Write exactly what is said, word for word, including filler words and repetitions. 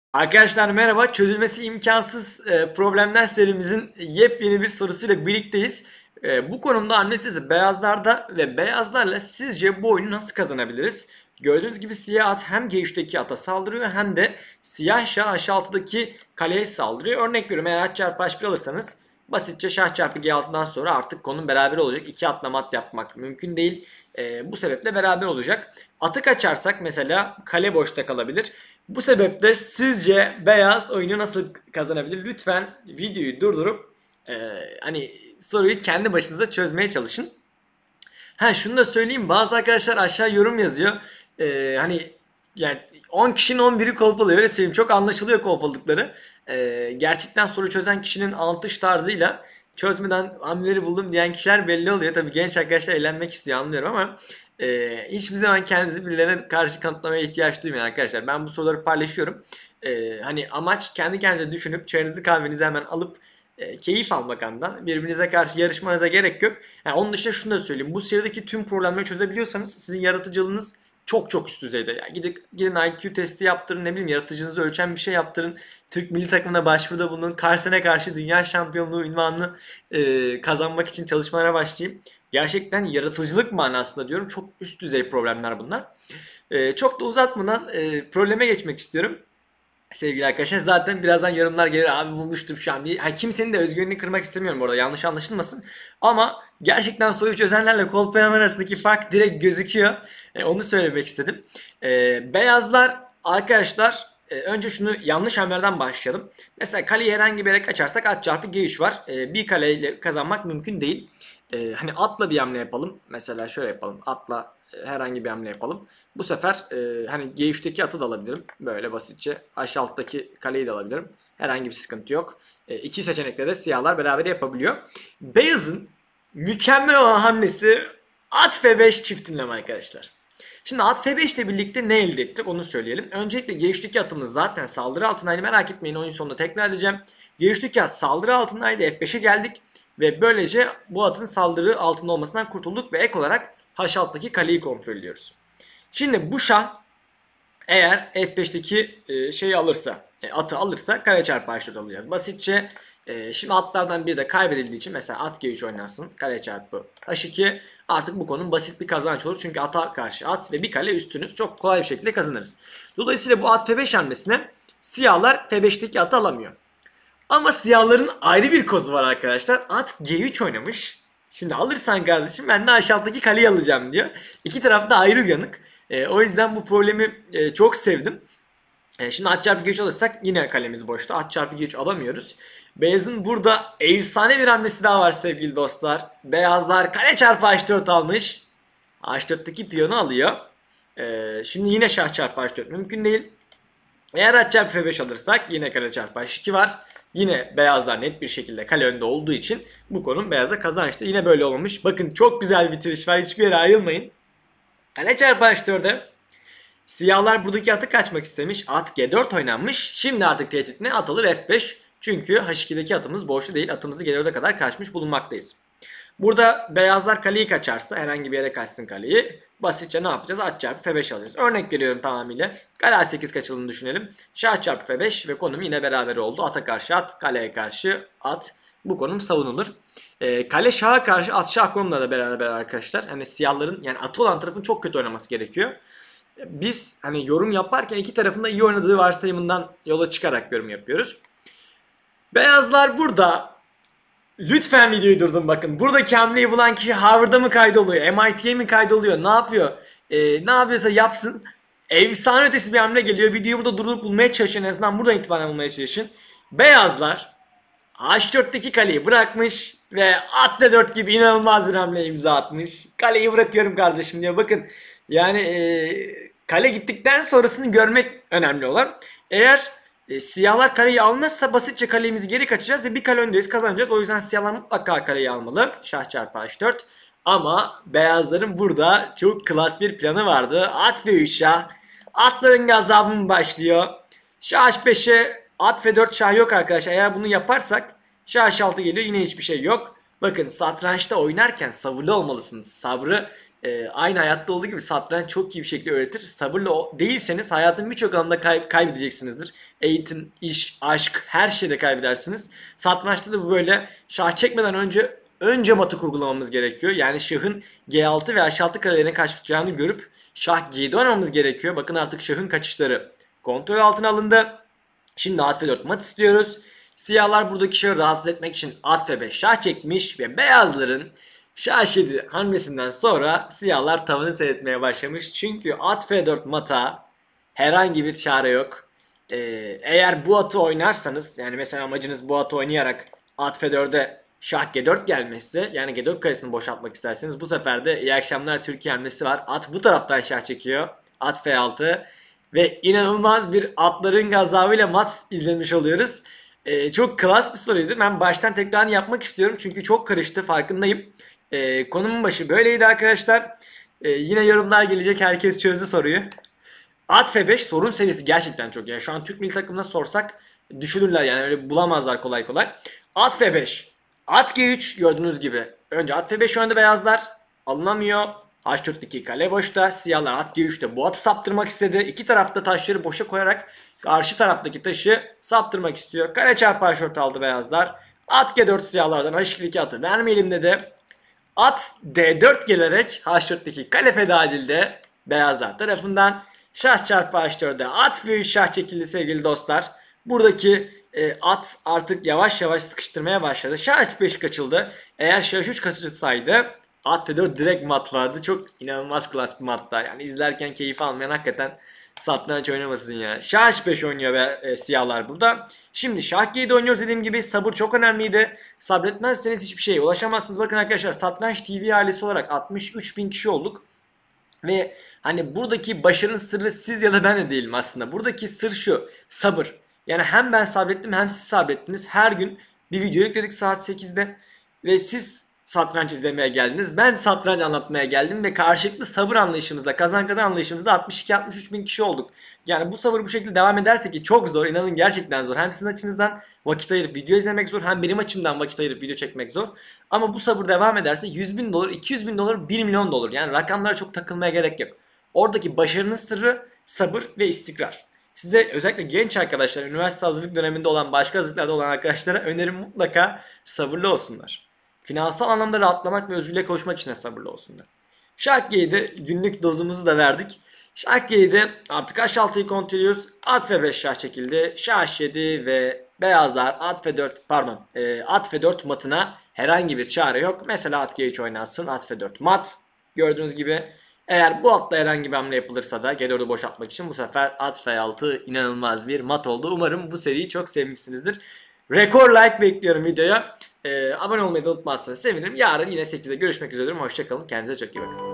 Arkadaşlar merhaba. Çözülmesi imkansız e, problemler serimizin yepyeni bir sorusuyla birlikteyiz. E, bu konumda hamle sesi beyazlarda ve beyazlarla sizce bu oyunu nasıl kazanabiliriz? Gördüğünüz gibi siyah at hem G üçteki ata saldırıyor hem de siyah şah H altıdaki kaleye saldırıyor. Örnek veriyorum, eğer at çarpı H bir alırsanız basitçe şah çarpı G altıdan sonra artık konum beraber olacak. İki atla mat yapmak mümkün değil. E, bu sebeple beraber olacak. Atı kaçarsak mesela kale boşta kalabilir. Bu sebeple sizce beyaz oyunu nasıl kazanabilir? Lütfen videoyu durdurup e, hani soruyu kendi başınıza çözmeye çalışın. Ha, şunu da söyleyeyim, bazı arkadaşlar aşağı yorum yazıyor. E, hani yani on kişinin on biri kolpalı, öyle söyleyeyim. Çok anlaşılıyor kolpalıkları. E, gerçekten soru çözen kişinin anlatış tarzıyla çözmeden hamleleri buldum diyen kişiler belli oluyor. Tabii genç arkadaşlar eğlenmek istiyor, anlıyorum, ama e, hiçbir zaman kendinizi birilerine karşı kanıtlamaya ihtiyaç duymayın arkadaşlar. Ben bu soruları paylaşıyorum. E, hani amaç kendi kendinize düşünüp çayınızı kahvenizi hemen alıp e, keyif almak andan. Birbirinize karşı yarışmanıza gerek yok. Yani onun dışında şunu da söyleyeyim. Bu serideki tüm problemleri çözebiliyorsanız sizin yaratıcılığınız çok çok üst düzeyde. Yani gidin, gidin I Q testi yaptırın, ne bileyim, yaratıcınızı ölçen bir şey yaptırın. Türk milli takımına başvuruda bulunun. Carlsen'e karşı dünya şampiyonluğu unvanını e, kazanmak için çalışmalara başlayayım. Gerçekten yaratıcılık manasında diyorum. Çok üst düzey problemler bunlar. E, çok da uzatmadan e, probleme geçmek istiyorum. Sevgili arkadaşlar, zaten birazdan yorumlar gelir, abi bulmuştum şu an diye. Yani kimsenin de özgüvenini kırmak istemiyorum orada, yanlış anlaşılmasın. Ama gerçekten soruyu çözenlerle kolpayan arasındaki fark direkt gözüküyor. E, onu söylemek istedim. E, beyazlar arkadaşlar, e, önce şunu, yanlış hamlerden başlayalım. Mesela kaleyi herhangi bir yere kaçarsak at çarpı G üç var. E, bir kaleyle kazanmak mümkün değil. E, hani atla bir hamle yapalım. Mesela şöyle yapalım. Atla e, herhangi bir hamle yapalım. Bu sefer e, hani G üçteki atı da alabilirim. Böyle basitçe. H alttaki kaleyi de alabilirim. Herhangi bir sıkıntı yok. E, iki seçenekte de siyahlar beraber yapabiliyor. Beyazın mükemmel olan hamlesi at F beş çiftinleme arkadaşlar. Şimdi at F beş ile birlikte ne elde ettik onu söyleyelim. Öncelikle G üçteki atımız zaten saldırı altındaydı. Merak etmeyin, oyun sonunda tekrar edeceğim. G üçteki at saldırı altındaydı. F beşe geldik. Ve böylece bu atın saldırı altında olmasından kurtulduk. Ve ek olarak H alttaki kaleyi kontrol ediyoruz. Şimdi bu şah eğer F beşteki e, şeyi alırsa, e, atı alırsa kare çarpı H dört alacağız. Basitçe e, şimdi atlardan biri de kaybedildiği için mesela at G üç oynansın. Kare çarpı H iki, artık bu konunun basit bir kazanç olur. Çünkü ata karşı at ve bir kale üstünüz. Çok kolay bir şekilde kazanırız. Dolayısıyla bu at F beş hamlesine siyahlar F beşteki atı alamıyor. Ama siyahların ayrı bir kozu var arkadaşlar. At G üç oynamış. Şimdi alırsan kardeşim ben de aşağıdaki kaleyi alacağım diyor. İki taraf da ayrı uyanık. E, o yüzden bu problemi e, çok sevdim. E, şimdi at çarpı G üç alırsak yine kalemiz boşta. At çarpı G üç alamıyoruz. Beyazın burada efsane bir hamlesi daha var sevgili dostlar. Beyazlar kale çarpı H dört almış. H dörtteki piyonu alıyor. E, şimdi yine şah çarpı H dört mümkün değil. Eğer at çarpı F beş alırsak yine kale çarpı H iki var. Yine beyazlar net bir şekilde kale önde olduğu için bu konum beyaza kazançtı. Yine böyle olmamış. Bakın çok güzel bir bitiriş var. Hiçbir yere ayrılmayın. Kale çarpı H dörde siyahlar buradaki atı kaçmak istemiş. At G dört oynanmış. Şimdi artık tehdit ne? At alır F beş. Çünkü H ikideki atımız boşta değil. Atımızı G dörde kadar kaçmış bulunmaktayız. Burada beyazlar kaleyi kaçarsa, herhangi bir yere kaçsın kaleyi, basitçe ne yapacağız? At çarpı F beş alacağız. Örnek veriyorum tamamıyla. Kale A sekiz kaçıldığını düşünelim. Şah çarpı F beş ve konum yine beraber oldu. Ata karşı at, kaleye karşı at. Bu konum savunulur. Ee, kale şaha karşı at şah konumla da beraber arkadaşlar. Hani siyahların, yani atı olan tarafın çok kötü oynaması gerekiyor. Biz hani yorum yaparken iki tarafın da iyi oynadığı varsayımından yola çıkarak yorum yapıyoruz. Beyazlar burada, lütfen videoyu durdurun bakın. Buradaki hamleyi bulan kişi Harvard'a mı kaydoluyor? M I T'ye mi kaydoluyor? Ne yapıyor? Ee, ne yapıyorsa yapsın. Efsane ötesi bir hamle geliyor. Videoyu burada durdurup bulmaya çalışın. En azından buradan itibaren bulmaya çalışın. Beyazlar H dörtteki kaleyi bırakmış ve at D dört gibi inanılmaz bir hamle imza atmış. Kaleyi bırakıyorum kardeşim diyor. Bakın yani e, kale gittikten sonrasını görmek önemli olan. Eğer e, siyahlar kaleyi almazsa basitçe kalemizi geri kaçacağız ve bir kale öndeyiz, kazanacağız. O yüzden siyahlar mutlaka kaleyi almalı. Şah çarpı H dört. Ama beyazların burada çok klas bir planı vardı. At F üç şah. Atların gazabı mı başlıyor? Şah H beşe at F dört şah yok arkadaşlar. Eğer bunu yaparsak şah H altı geliyor. Yine hiçbir şey yok. Bakın, satrançta oynarken sabırlı olmalısınız. Sabrı e, aynı hayatta olduğu gibi satranç çok iyi bir şekilde öğretir. Sabırlı o- değilseniz hayatın birçok alanında kay- kaybedeceksinizdir. Eğitim, iş, aşk, her şeyde kaybedersiniz. Satrançta da bu böyle. Şah çekmeden önce önce matı kurgulamamız gerekiyor. Yani şahın G altı ve H altı karelerine kaçacağını görüp şah G yedi oynamamız gerekiyor. Bakın artık şahın kaçışları kontrol altına alındı. Şimdi at F dört mat istiyoruz. Siyahlar buradaki şahı rahatsız etmek için at F beş şah çekmiş ve beyazların şah H yedi hamlesinden sonra siyahlar tavanı seyretmeye başlamış. Çünkü at F dört mata herhangi bir çare yok. Ee, eğer bu atı oynarsanız, yani mesela amacınız bu atı oynayarak at F dörde şah G dört gelmesi, yani G dört karesini boşaltmak isterseniz, bu sefer de iyi akşamlar Türkiye hamlesi var. At bu taraftan şah çekiyor. At F altı. Ve inanılmaz bir atların gazabıyla mat izlemiş oluyoruz. Ee, çok klas bir soruydu. Ben baştan tekrarını yapmak istiyorum. Çünkü çok karıştı, farkındayım. Ee, konumun başı böyleydi arkadaşlar. Ee, yine yorumlar gelecek. Herkes çözdü soruyu. At F beş sorun seviyesi gerçekten çok. Yani şu an Türk milli takımına sorsak düşünürler, yani öyle bulamazlar kolay kolay. At F beş. At G üç gördüğünüz gibi. Önce at F beş oynadı beyazlar. Alınamıyor. H dörtteki kale boşta. Siyahlar at G üçte bu atı saptırmak istedi. İki tarafta taşları boşa koyarak karşı taraftaki taşı saptırmak istiyor. Kale çarpı H dört aldı beyazlar. At G dört siyahlardan H iki atı vermeyelim dedi. At D dört gelerek H dörtteki kale feda edildi beyazlar tarafından. Şah çarpı H dörde at F üç şah çekildi sevgili dostlar. Buradaki e, at artık yavaş yavaş sıkıştırmaya başladı. Şah H beş kaçıldı. Eğer Şah H üç kaçırsaydı at F dört direkt mat vardı. Çok inanılmaz klas bir matta. Yani izlerken keyif almayan hakikaten satranç oynamasın ya. Şah H beş oynuyor ve e, siyahlar burada. Şimdi Şah G yedi oynuyoruz, dediğim gibi sabır çok önemliydi. Sabretmezseniz hiçbir şeye ulaşamazsınız. Bakın arkadaşlar, Satranç T V ailesi olarak altmış üç bin kişi olduk. Ve hani buradaki başarının sırrı siz ya da ben de değilim aslında. Buradaki sır şu: sabır. Yani hem ben sabrettim hem siz sabrettiniz. Her gün bir video yükledik saat sekizde ve siz satranç izlemeye geldiniz. Ben satranç anlatmaya geldim ve karşılıklı sabır anlayışımızda, kazan kazan anlayışımızda altmış iki altmış üç bin kişi olduk. Yani bu sabır bu şekilde devam ederse, ki çok zor, inanın gerçekten zor. Hem sizin açınızdan vakit ayırıp video izlemek zor, hem benim açımdan vakit ayırıp video çekmek zor. Ama bu sabır devam ederse yüz bin dolar, iki yüz bin dolar, bir milyon dolar. Yani rakamlara çok takılmaya gerek yok. Oradaki başarının sırrı sabır ve istikrar. Size özellikle genç arkadaşlar, üniversite hazırlık döneminde olan, başka hazırlıklarda olan arkadaşlara önerim, mutlaka sabırlı olsunlar. Finansal anlamda rahatlamak ve özgürlüğe kavuşmak için de sabırlı olsunlar. Şah G yedi günlük dozumuzu da verdik. Şah G yedi artık H altıyı kontrol ediyoruz. At F beş şah çekildi. Şah H yedi ve beyazlar at F dört, pardon e, at F dört matına herhangi bir çare yok. Mesela at G üç oynansın, at F dört mat. Gördüğünüz gibi eğer bu atla herhangi bir hamle yapılırsa da G dördü boşaltmak için bu sefer at F altı inanılmaz bir mat oldu. Umarım bu seriyi çok sevmişsinizdir. Rekor like bekliyorum videoya. Ee, abone olmayı da unutmazsanız sevinirim. Yarın yine sekizde görüşmek üzere. Hoşçakalın. Kendinize çok iyi bakın.